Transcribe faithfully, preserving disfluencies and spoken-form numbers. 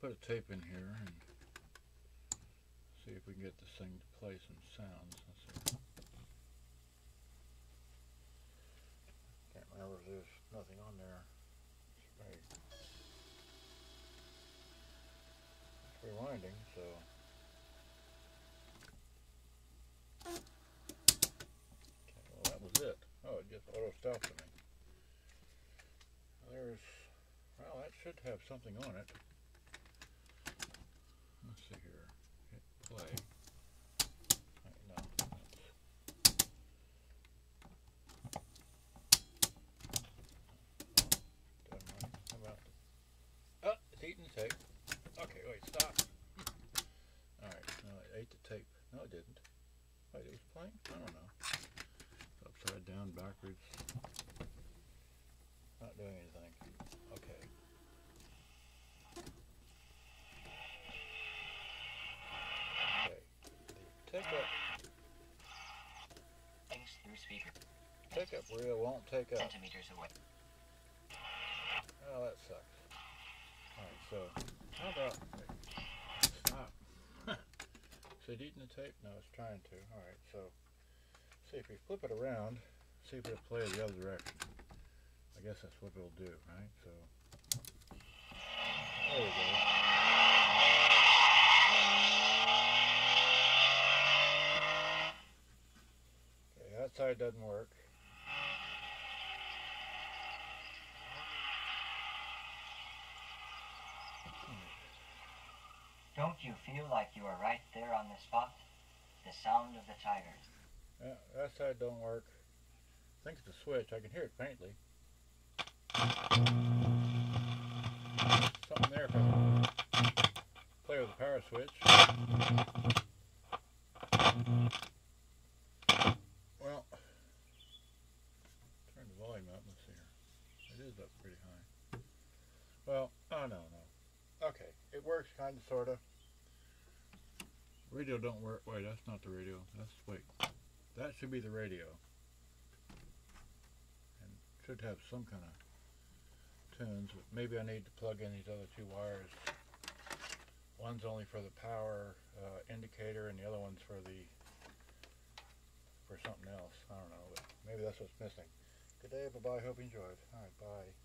put a tape in here and see if we can get this thing to play some sounds. Let's see. Can't remember if there's nothing on there. It's very it's rewinding, so okay, well that was it. Oh, it just auto stopped me. There's, well, that should have something on it. Let's see here. Hit play. Wait, no. That's, oh, how about it? Oh, it's eating the tape. Okay, wait, stop. Alright, no, it ate the tape. No, it didn't. Wait, it was playing? I don't know. It's upside down, backwards. Not doing anything. Okay. Okay. The take-up Thanks through speaker. take-up reel won't take up. Centimeters away. Oh, that sucks. Alright, so how about wait, stop. Is it eating the tape? No, it's trying to. Alright, so see if we flip it around, see if it'll play the other direction. I guess that's what it'll do, right? So there we go. Okay, that side doesn't work. Don't you feel like you are right there on the spot? The sound of the tigers. Yeah, that side don't work. I think it's a switch. I can hear it faintly. Something there if I play with the power switch. Well, turn the volume up. Let's see here. It is up pretty high. Well, oh no, no. Okay, it works kind of, sort of. Radio don't work. Wait, that's not the radio. That's, wait. That should be the radio. And should have some kind of tunes, but maybe I need to plug in these other two wires. One's only for the power uh, indicator, and the other one's for the for something else. I don't know, but maybe that's what's missing. Good day, bye bye. Hope you enjoyed. All right, bye.